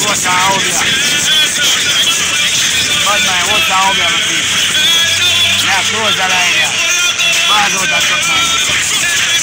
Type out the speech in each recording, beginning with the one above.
what's out here? Bad man, what's out here, my people? Yeah, close the line here. Bars out at top 90.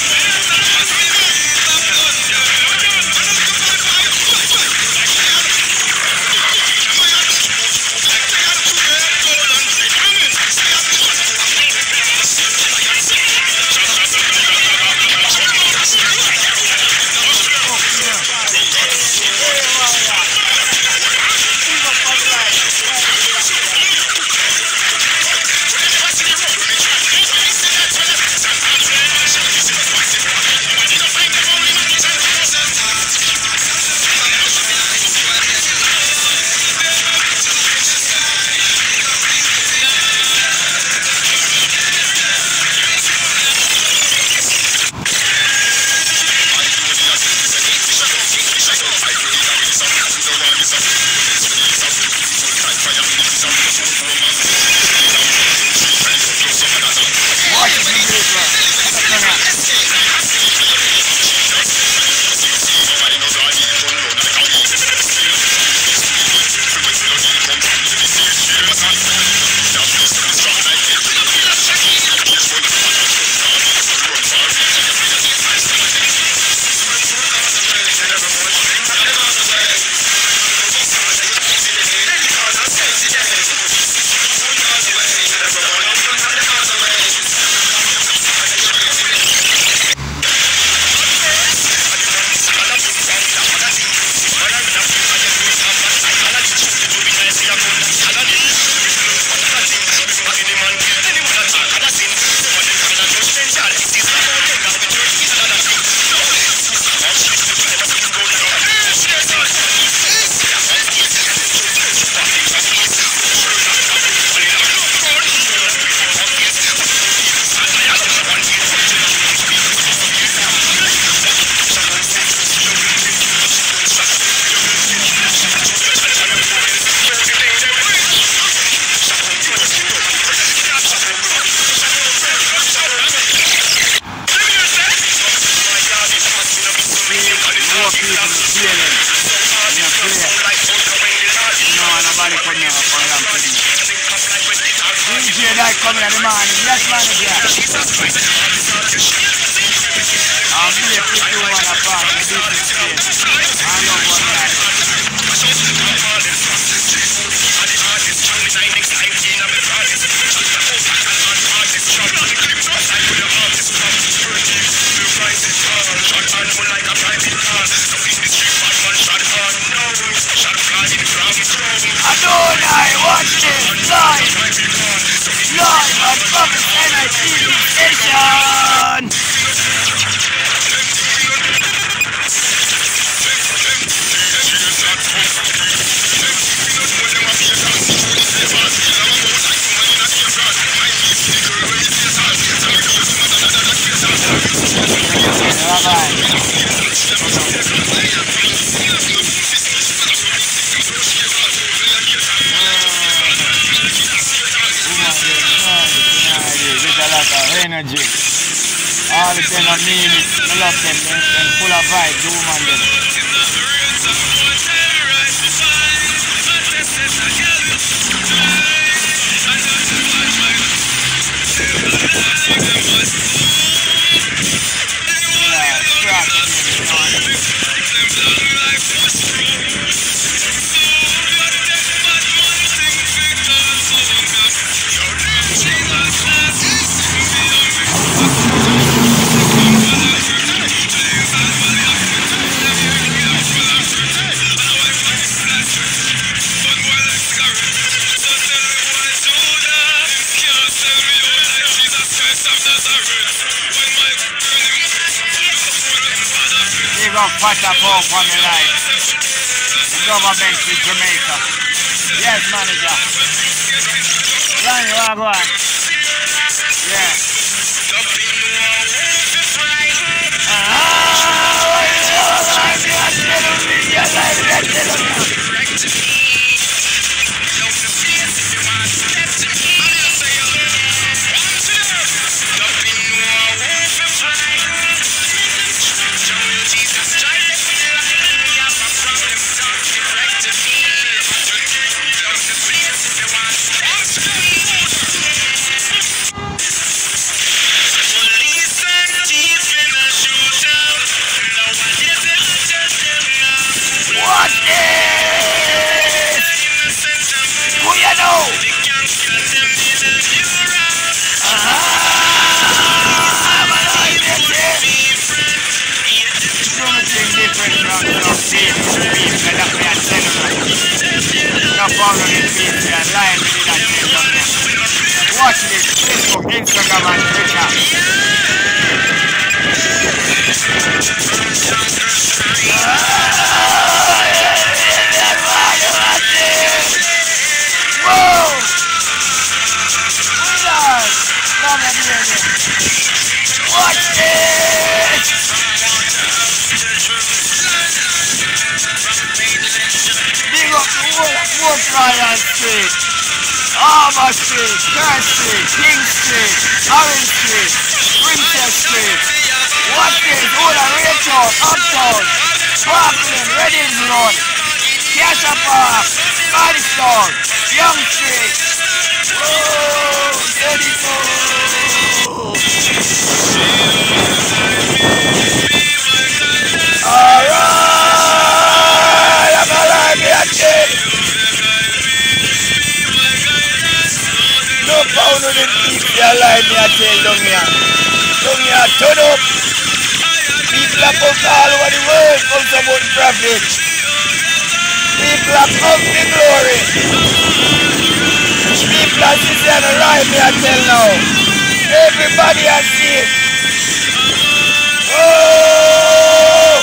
Come here, the man. Yes, manager. I'm here to do one apart. This is it. I know what that is. Adonai, watch this live! Live on Public Sinai TV Station! Energy. All the them I mean it. I love them. They're full of vibes, the woman them. Passport from the life. The government in Jamaica. Yes, manager. Ronnie, go on. Yeah. Watch this! Who you know? Something different from some people that we are telling you. No problem with people that lie with that thing. Watch this, Facebook, Instagram and Twitter. Whoa! Watch this! Big up the whole Ryan Street, Arbor Street, Kerr Street, King Street, Orange Street, Princess Street. Watch this, all the Rachel, Uptown, Brooklyn, Reddings Road, Cassia Park, Madison, Young Street. Whoa, beautiful! Alright, I'm alive here, kid. No pound of them people alive here, tell down here. Down here, turn up. People are pumped all over the world, pumped about the prophet. People are pumped in glory. People are sitting on the right here, tell now. Everybody has seen it. Oh!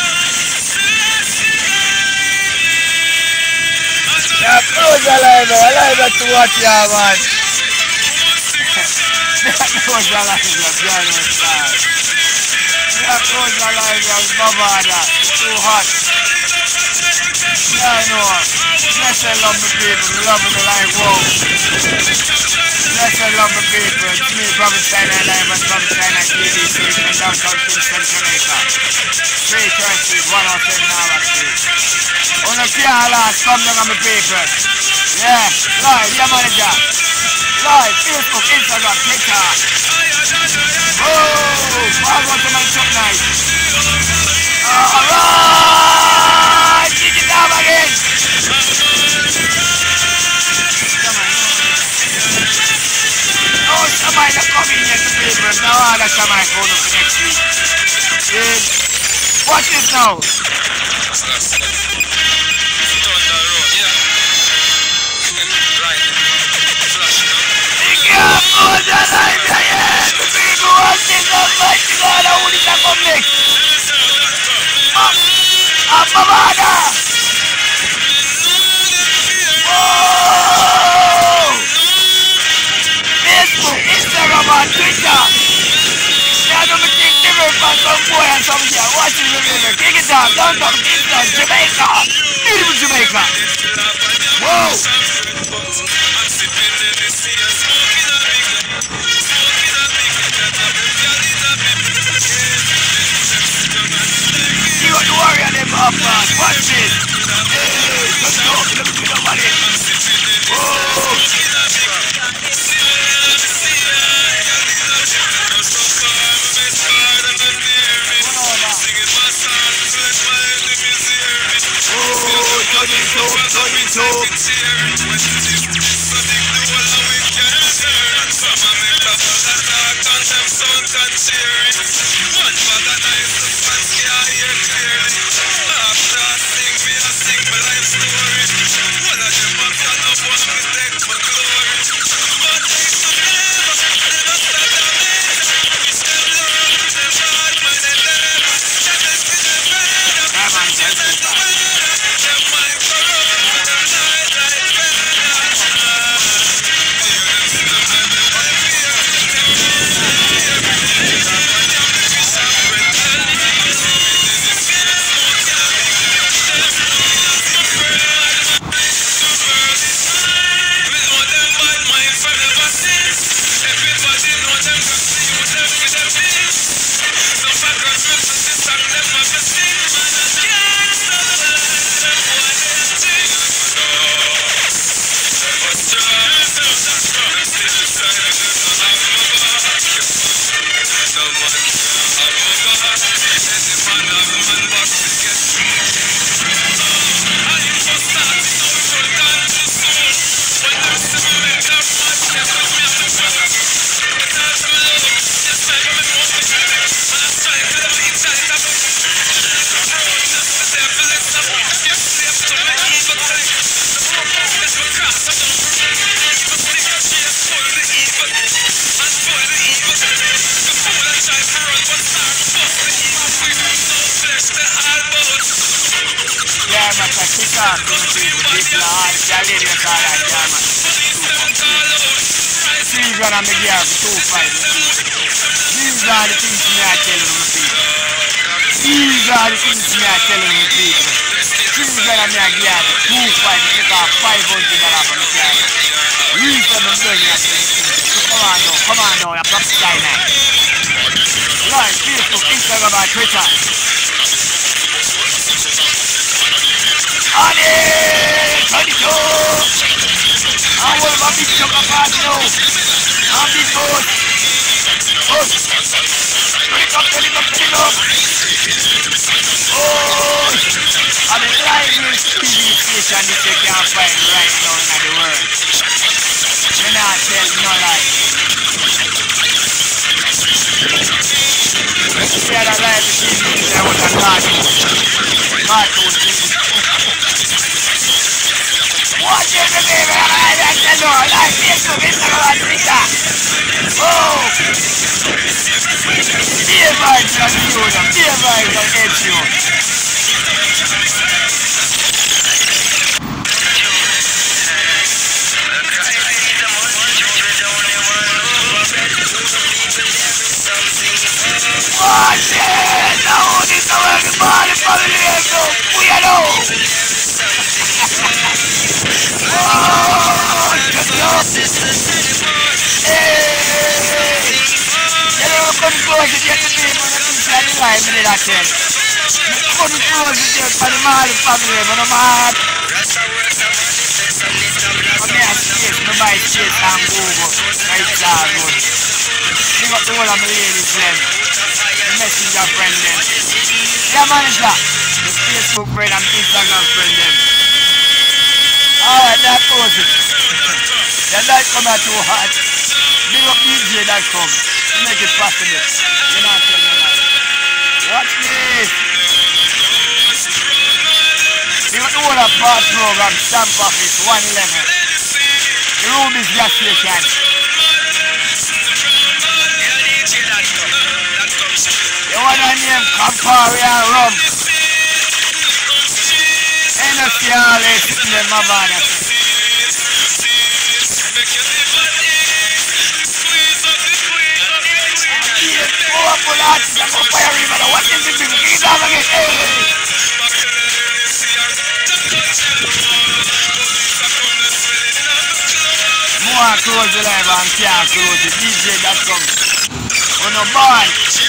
Yeah, close alive to watch ya, man. Close alive, ya, piano star. Yeah, close alive, ya, Bavada. Too hot. Yeah, I know. Yes, I love the people. We love the life, wow. Yes, I love the people. It's me, Brother Sinai Live and Brother Sinai TV station in downtown Kingston, Jamaica. 330, 107 Harbour Street. On the car last, come down on the people. Yeah, live, yeah, manager. Live, Facebook, Instagram, Twitter. Oh, I'll go to my shop night. Alright, kick it down again. Somebody not coming here to people. Now all that somebody going up next week. Watch this now. Watch this now. Watch God, who is that come next? Mavada. Whoa! Facebook, Instagram and Twitter. Yeah, don't think different from some boy and some here. Watch this video. Kick it down. Downtown Kingston, Jamaica. Beautiful Jamaica. Whoa! You got the warrior them up, man. Watch this. Hey, let's go. Let me see nobody. Whoa! much I kick off to the people. People are all the ladies all that jam. $3 grand I'm here for 2.5. These are the things me I tell you, people. These are the things me I tell you, people. $3 grand me I give for 2.5. Take off $500 from the car. Reason I'm doing that thing. So come on now, you're from sinai. Right, Facebook, Instagram and Twitter. On it! 22! I'm one of my big chunk of parts now. I'm big boss. Oh! Turn it up. Oh! I'm the liveliest TV station that you can find right now in the world. Me not tell no lie. We had a live TV there was a cartoon TV. Watch it, baby! I tell you, like Facebook, Instagram, and Twitter. Oh! Be advised on you, be advised on you. Watch it! Now this is everybody family go. We are now. Oh, hey! You know, come close to get the name on the inside the line, me that tell. Come close to get for the Mali family, but I'm hard. Come here, space, me buy space and Google. It's all good. Big up the whole of my ladies, them. Messenger friend them. Yeah, manager. The Facebook friend and Instagram friend them. Alright, that goes it. That light come out too hot. Big up DJ.com. Make it possible. You know what I'm saying? Watch this. Big up the whole of Part Program, Stamp Office 111. The room is gas station. You want to name Campari and Rum. NFC all this name my body. Powerful artist, I'm on fire river. What is it? Kick it off again. Hey! More close the live and can't close it. DJ.com. Oh no, boy.